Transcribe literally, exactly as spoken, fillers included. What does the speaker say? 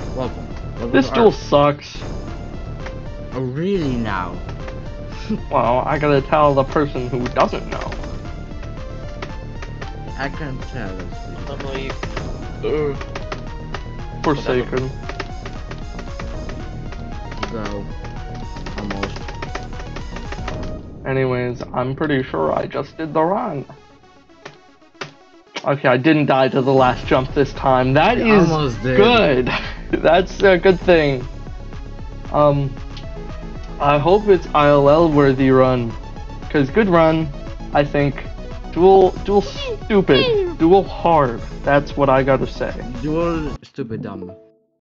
Welcome. Welcome This to duel Earth. sucks. Oh, really now? Well, I gotta tell the person who doesn't know. I can't tell this. I'm like, ugh. Forsaken. Go. Almost. Anyways, I'm pretty sure I just did the run. Okay, I didn't die to the last jump this time. That You is almost did. good. That's a good thing. Um, I hope it's I L L worthy run, cause good run. I think. Duel, duel stupid, duel hard. That's what I gotta say. Duel stupid dumb.